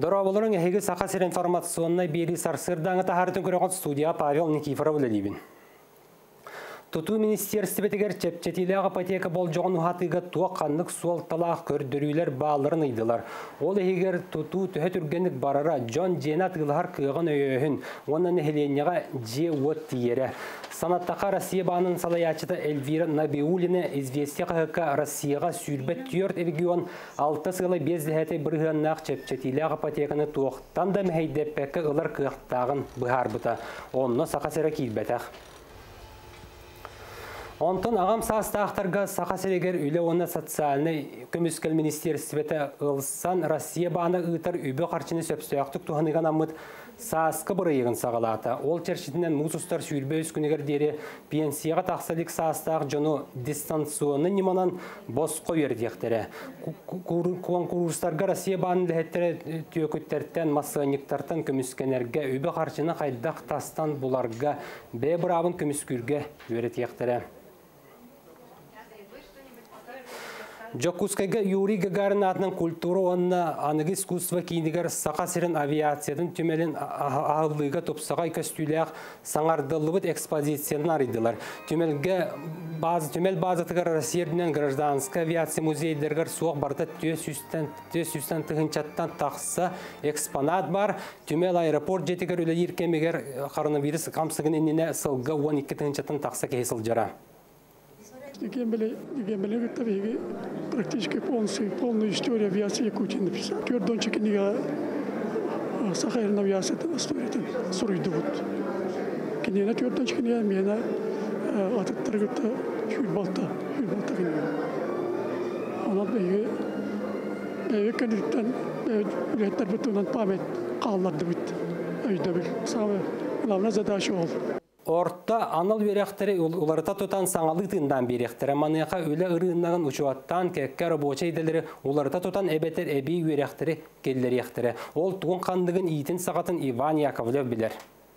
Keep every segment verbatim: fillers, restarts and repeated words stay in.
Дороболорың әйгі сақасыр информационной бері сарсырдаңы тахардың көріғат студия Павел Никифоров Владимир. Туту министерстве тегер чепчетилеға патека бол жоғын ұхатыға туа қанлық суал талақ көрдірілер бағаларын ұйдылар. Ол егер туту түхет үргенік барара Джон Дженат ғылғар күйіған өйін, оның әхеленеға же от тиері. Санаттақа Россия бағының салаячыты Эльвира Набиулина известия қағыққа Россияға сүйірбет түйерт регион алты сылы бездіхеті бірғаннақ чепчетилеға патеканы туақтан да мәйдеппәкі ұлар күйіқтағын бұхар бұта. Онны сақасыра кейлбәтәқ. Онтон ағам састақтарға сақасырегер үйлі оны социальный көміскел министерстветі ұлсан Россия бағына ұйтар үйбі қарчыны сөпсөяқтық туғаныған амыд сасқы бұрыйығын сағалата. Ол чершетінен мұзыстар сүйірбе үскінегер дері пенсияға тақсалик састақ жону дистанционны неманан бос қойердектері. Конкурстарға Россия бағының ләхеттері түйекеттерттен, массаниктартан көміскенерге үйбі қарчыны қайдақ тастан бұларға бе бұрабын көміскүрге өретектері. Жокускайга Юрий Гагарин атынан культура онна анығы искусство кейінігер сақасырын авиациядың түмелін ағылыға топсағай көстүйләқ саңардылыбыт экспозицияны арыдылар. Түмел базатығар Россияден гражданская авиация музейдергер суық барда төс үстен тұғынчаттан тақса экспонат бар. Түмел аэропорт жетігер өлі еркемегер коронавирус қамсығын еніне сылға он екі тұғынчаттан тақса кейсіл жара. Гембеле, гембеле, таби практически полностью полную историю авиации Якутии написал. Твердончик книга Сахарина авиация это история там суридовут. Книга твердончик книга меня от таргета хюльбалта хюльбалта книга. Она беге беге кандидатан беге бетунан память қалларды бит. Өйдө бил. Самая главная задача ол. Орта анал беректері оларыта тұтан саңалы тыңдан беректері. Манеқа өлі ұрығыннағын ұшуаттан кәкке рабоча еделері оларыта тұтан әбетер әбей беректері келдер ектері. Ол туын қандығын ийтін сағатын Иван Яковлев білер.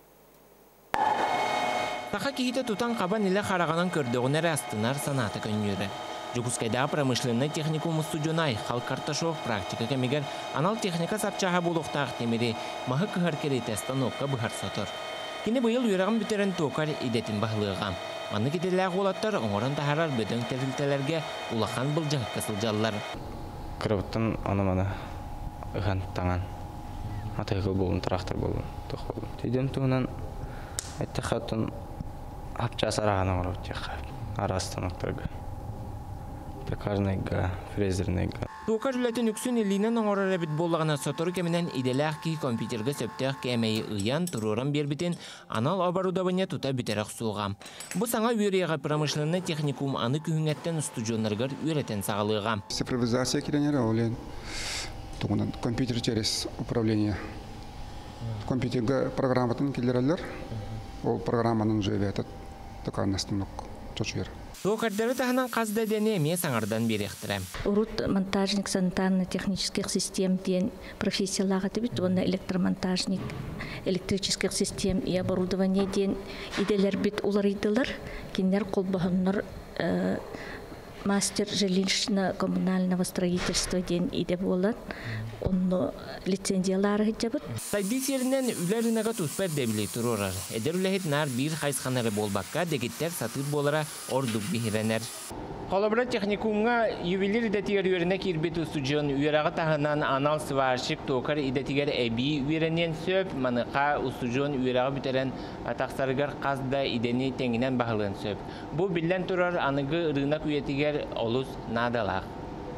Тақа кейті тұтан қабан елі қарағанан көрдіғынер астынар санаты көнері. Жукускайда промышленный техникум студионай Халк Карташов практика кемегер анал техника сапчаға болуқтақ темері мағы күхар керейті станокка бұхар сотыр. Кені бұйыл үйрағын бүтерін тоқар идетін бағылыға. Аны кетеліғ олаттар оңырын тахарар бөдің тәрілтелерге улақан бұл жағық кысылжалылар. Қырыбыттың аныманы ұған таңан. Атайғыл болын, трактор болын, тоқ болын. Түйден туғынан әтті қаттың апчас арағаны ғырып тек арастанықтарға. Пекарнайға, фрезернайға. Туқар үләтін үксін елінен оңырар әбіт болағына сотыры кемінен иделәқ ки компьютерге сөптәқ кәмәйі ұян тұрырын бербітін анал оборудование тута бітерақ суылғам. Бұл саңа үйреға промышленный техникум аны күйіңеттен студионларғар үйретен сағалыға. Цифровизация керенері олен компьютер через управление. Компьютерге программатын келдерелер, ол программаның жөйбе әтіт тұқарнастымлық чочуер. Тоқардары тағынан қазда дәне ме саңардан беректірі. Урут монтажник санитарно-технических систем ден профессиялаға тәбіт, оны электромонтажник, электрических систем и оборудование ден иделер бит улар идылар, кенер қолбағынлар мастер жилищно-коммунального строительства ден иде болат, оны лицензиялары хетчабыт. Сайдис ерінен үлерінеға туспер дәбілей тұрорар. Әдер үләхет нар бір қайсқанары болбаққа дегеттер сатыр болара ордук бихиренер. Қолабыра техникумға ювелир идетігер үйеріне кербет ұстуджон үйераға тағынан анал сварщик токар идетігер әбі үйерінен сөп, манықа ұстуджон үйераға бүтерен атақсарығар қазда идені тәңінен бағылын сөп. Бұл білден тұрар анығы ұрынақ үйетігер олыс надалақ.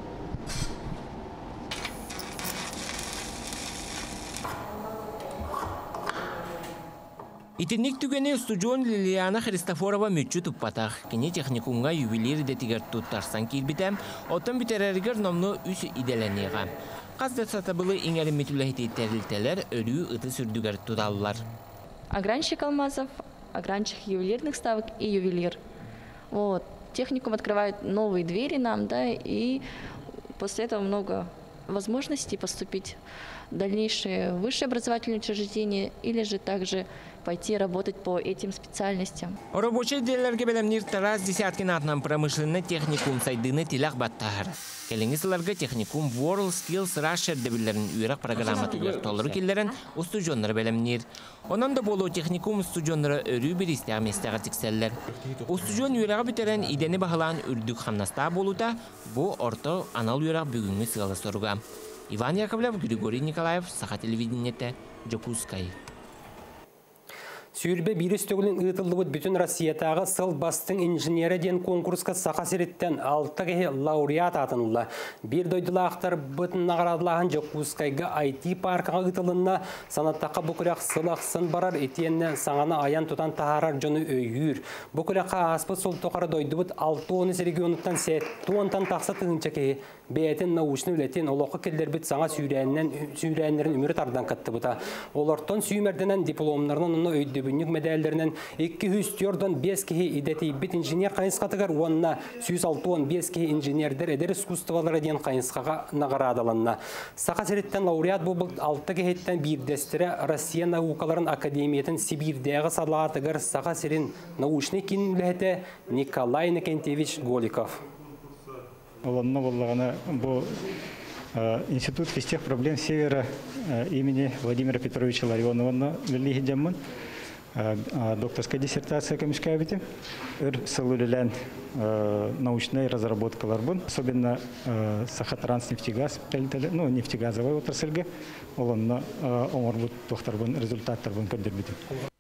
Итинник түгені студион Лилияна Христофорова мүтчі тұппатақ. Кене техникумға ювелир детігер тұттарсан келбітем, оттан бітерергер номны үс иделенеға. Қазда сатабылы еңәрі метуләхеті тәрілтелер өрі ұты сүрдігер тұдалылар. Огранщик алмазов, огранщик ювелирных ставок и ювелир. Вот. Техникум открывает новые двери нам, да, и после этого много возможностей поступить дальнейшее высшее образовательное учреждение или же также пойти работать по этим специальностям. Рабочий делерге белемнир тараз десяткин атнан промышленный техникум сайдыны тилах баттахар. Келеңгісілерге техникум World Skills Russia дебілерін үйрақ программатылар толыры келдерін устужонлары белемнир. Онан да болу техникум устужонлары өрі бір істеғам естеға тікселлер. Устужон үйраға бітерен идені бағылан үрдік хамнаста болута, бұ орто анал үйрақ бүгінгі сығалы соруға. Иван Яковлев, Григорий Николаев, Саха телевидениеті, Джокускай. Сүйірбе биріс төгілін ұйтылды бүтін Россиятағы сыл бастың инженері ден конкурсқа сақа сереттен алты кеге лауреат атынылы. Bir дойдылақтар бұтын нағарадылағын Жокускайға ай ти паркыға ұйтылынна санаттаққа бұқыряқ сылақсын барар етенне саңаны аян тұтан тағарар жоны өйір. Бұқыряққа аспыт сол тоқары дойды бұт алты оны регионуттан сәтті онтан тақса тыңынча кеге бәйтін наушны үлетен олықы келдер біт саңа сүйрәнлерін өмірі тардан қатты бұта. Олартон сүймерденен дипломларынан оны өйді бүнік медаллерінен екі жүз төрттен бес кеге идеті бит инженер қайынсқатығар онына жүз алты он бес кеге инженердер әдер искусстволары ден қайынсқаға нағырадалынна. Сақа сереттен лауреат бұл алты кегеттен бірдестірі Россия наукаларын академиятын Сибирдегі салатығыр сақа серін научный кинулеті Николай Никентьевич Голиков. Олонно боллагана бу институт физтех проблем Севера имени Владимира Петровича Ларионова велиги демон докторская диссертация камешкая бите ыр сылулелен научная разработкалар бун особенно Сахатранснефтегаз ну нефтегазовая отрасльге олонно оңорбут тохтарбын результаттар бун көрдөрбүтү.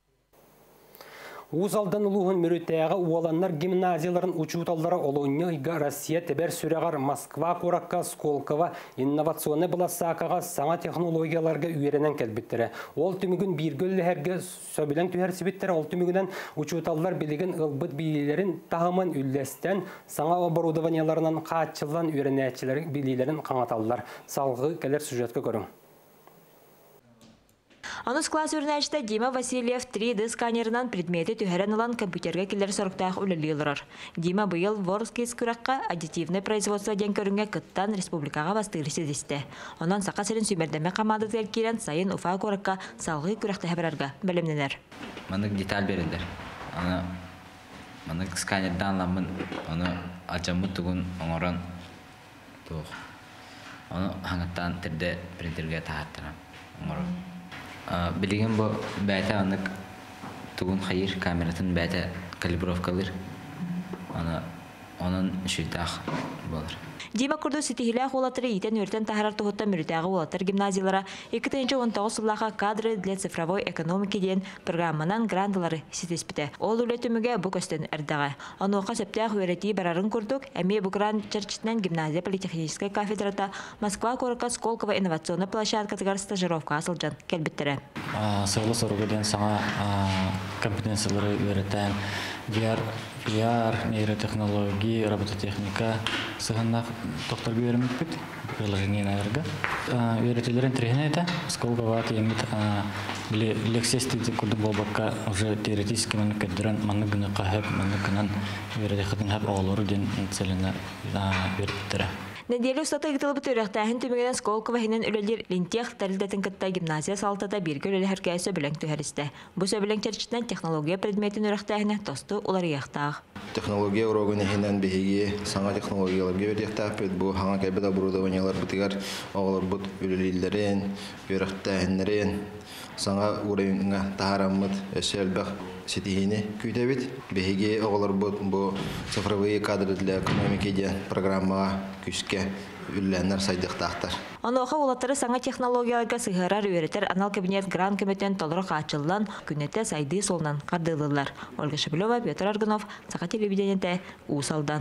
Узалдан улуғын мүреттәғі уаланнар гимназияларын учуталдары олуынныға Россия тәбәр сүрәғар Москва, Коракка, Сколково инновационны бұласақаға саңа технологияларға үйеренен кәлбіттірі. Ол түмігін бір гөлі әрге сөбілен түйер сібіттірі, ол түмігінен учуталдар білігін ұлбыт білілерін тағымын үлләстен саңа оборудованияларынан қатчылан үйеренәтчілер білілерін қаңаталылар. Салғы кәлер сюжетке көрің. Анус класс үрнәчті Дима Васильев три дэ сканерынан предметі түхәрен алан компьютерге келер сорықтағы үлілілірар. Дима бұйыл Ворскис күраққа аддитивный производство ден көрінге күттан республикаға бастығыры сезісті. Онан сақа сәрін сүймердеме қамады келкерен сайын уфа көраққа салғы күрақта әбірарға бәлемненер. Мандық деталь беріндер. Мандық сканердан ламын, оны ачамы тұғын оңыран тұғы. Оны хаңыттан түрде принтерге тағаттырам. Оңыран. Билеген бұл бәті анық тұғын қайыр камератын бәті калибровкалыр. Оның шүйтақ болыр. Дима күрді сетихилях олатыры етен өртен тахарар тұғытта мүрітәғі олатыр гимназиялара екі мың он тоғыз сыллаға кадры для цифровой экономики ден программанан грандылары сетеспіті. Ол үлетіміге бұ көстен әрдіға. Ануға сәптәғ өреті барарын күрдік, әме бұ гранд чарчытынан гимназия политехнической кафедрата Москва, Коракка, Сколково инновационный площадкатығар стажировка асылжан кәлбіттірі. Сығылы соруға ден саңа компетенциялары өретен ви ар, нейротехнологии, робототехника сығаннақ тоқтар көрімік бүт, приложение наверға. Өретелерін тірегіне әйті, Сколково кеймет лексестейді күрдің болбаққа уже теоретически мәнік кәддірін мәнік күні қағып, мәнік күнін өретеқетін әп оғылыры ден целіні өреттірі. Неделю ұстаты ұғытылы бұт өріқтәхін түмігінен Сколково хинен үлелер линтех тәрілдетін кітті гимназия салтата біргі үлелі әркәй сөбілің түхәрісті. Бұ сөбілің чәрчітінен технология предметін өріқтәхіне тосты олар еқтақ. Технология урогыны хинен бігеге саңа технологиялар гевердектақ бет бұ хаңа кәбет оборудованиялар бұтығар оғылар бұт үлелілерін, өріқтәхінлерін, саңа уровенға тағарамыд өселбәқ сетихини күйтәбит. Бігеге оғылар бұт бұ цифровые кадры для экономики де программаға күшке үлләннәр сайдықтақтар. Онуға олаттары саңа технологияларға сығырар өретер анал кабинет гран көметтен толыры қачылдан күнетті сайды солынан қардылылар. Ольга Шабилова, Петр Аргунов, Саха телевидениеті, Усалдан.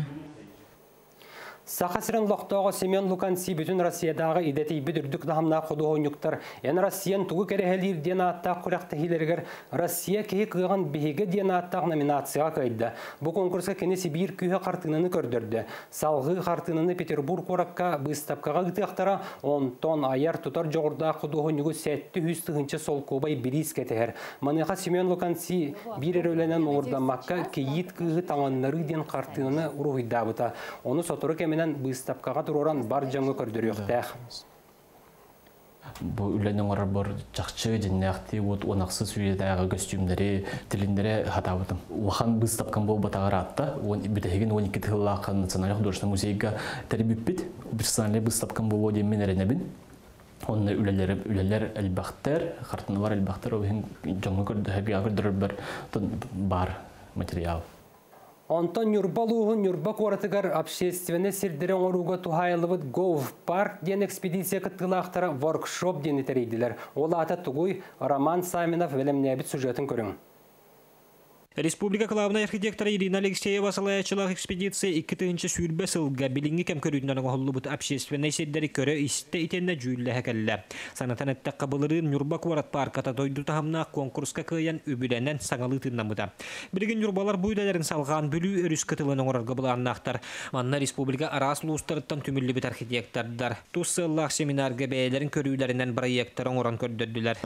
Сақасырын лоқтауға Семен Луканси бүтін Россиядағы идеті бүдірдік дағымна құды ойнықтар. Ян Россиян тұғы кәрі ден аттақ құрақты хилергер Россия кейі қыған бейгі ден аттақ номинацияға қайды. Бұл конкурсқа кенесі бір күйі қартыныны көрдірді. Салғы қартыныны Петербург қораққа бұстапқаға ғытықтара он тон аяр тұтар жоғырда құды ойнығы сәтті үстігінші сол көбай біріз кетігер. Маныға Семен Луканси бір әрөленен ордамаққа кейіт күйі таңанлары ден қартыныны ұрғыйда бұта. Оны сотыры кеме бұстапқаға тұроран бар жаңы көрдіріқтәқ. Бу үләнең арар бар чакчы жиннакты вот онаксыз үйдәге костюмдары, тилиндәре хатабытым. Ухан біз тапкан бу батагаратта, он битеген он ике тыллакын националь художественный музейга тербиппит. Персональный біз тапкан бу води менеренебин. Онны үләләр үләләр әлбәхтәр, хартынлар әлбәхтәр ул җаңгы көрдә ягырдыр бер бар материал. Онтон Нюрбалуғын Нюрбак оратыгар общественне сирдерен оруға тухайлыбыт Гов парк ден экспедиция кыттылақтары воркшоп дені тәрейділер. Ол ата тугуй Роман Саминов велемнебит сюжетін көрің. Республика главная архитектора Ирина Алексеева салаячылық экспедиция икки-тыгынчы сүйірбе сылға билинги кәм көрүннен оғылыбыт общественный седдері көрі исте итенне жүйілі әкәлі. Санатан әттәк қабылырын Нюрбак Орат парката дойду тахамна конкурска кыян өбіленен саңалы тыннамыда. Білген Нюрбалар бұйдаларын салған бүлі өріс кытылын оңырарға бұланнақтар. Манна республика арас луыстарыттан түмілі бит архитектордар. Тус сыллақ семинарға бәйлерін көрүлерінен проекттар оңыран көрдөдділер.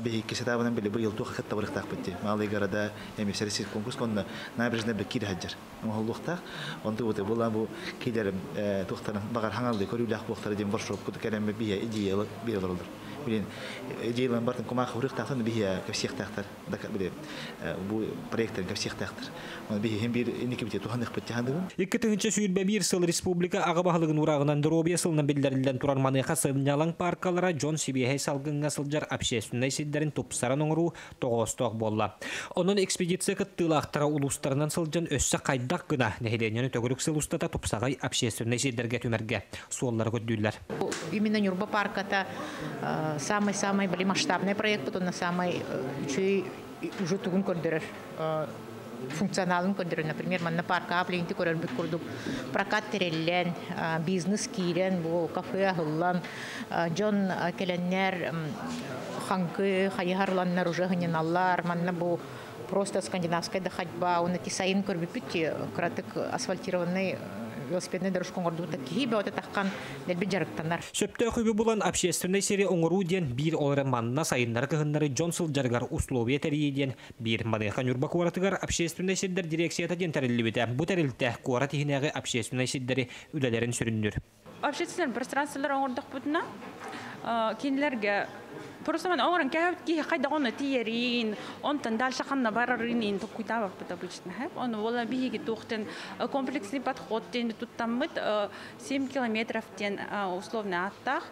Конна набережная бекир хаджар. Махуллухта, он тут вот была бу кидер тухтана багар хангалды көрүләк бухтары дем воркшоп кут калем бия идея бирелдер. Билин идеялар бартын кума хурык тахтан бия ко всех тахтар. Да биле бу проекттер ко всех тахтар. Он бия хем бир иникибите туханык битхандыгын. икки-тыгынчы сүйүрбе бир сыл республика агабахлыгын урагынан дробия сылынан билдерилден туран маныха сынялаң паркалара Джон Сибиһе салгынга сылжар общественный сиддерин тупсаран оңру тогосток болла. Онун экспедиция кыттылактара улустарынан сылжан өссө кайдак гына нехиленен төгөрүк сылустата тупсагай общественный сиддерге түмерге суоллар көддүллер. Именно Нюрба парк это самый-самый были масштабный проект, потом на самый чей уже тугун көрдөрөр функционалын көрдөрөр. Например, манна парка апленти көрөрбүк курдук. Прокат тереллен, бизнес кирен, бу кафе хыллан, Джон келеннер ханкы хайхарланнар уже гыниналлар, манна бу просто скандинавская ходьба, он эти сайын көрбүпүт, кратык асфальтированный велосипедный дорожка оңырду такие бе оты таққан нәлбі жарықтанар. Сөпті өкібі болан общественный серия оңыру ден бір олары манна сайындар кығынлары Джонсыл жарғар условия тәрейден бір маныға Нюрбак оратығар общественный сердер дирекцията ден тәрілі біті. Бұ тәрілті қуара тихінәғі общественный сердері үлелерін сүріндір. Общественный пространстволар оңырдық бұтына кенілерге просто man orang kan ki qad ona tiyarin ontan dal shaqanna bararin in tukutaba поtabычно хап он вола биги тухтен комплексный подход тен туттаммыт семь километров тен условно аттах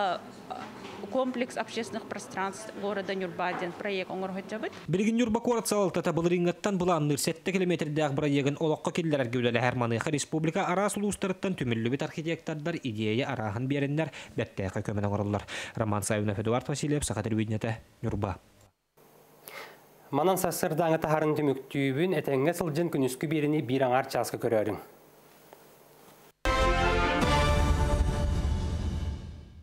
комплекс общественных пространств города Нюрбаден проект оңорхотжабыт. Билген Нюрбак Орат салта булрингаттан буланныр сетте километрдәг проектын олоққа келләр гәүләле Herманы республика арас улустарыттан түмелле бит архитектордар идея араһын береннәр бәттәгә көмән оңырлар. Роман Саевнов, Эдуард Васильев, Сахатыр Виднете, Нюрба. Манан сасырдаңы тахарын түмүктүүбүн этеңге сылжын күнүскү биrini bir аңар часка көрөрүң.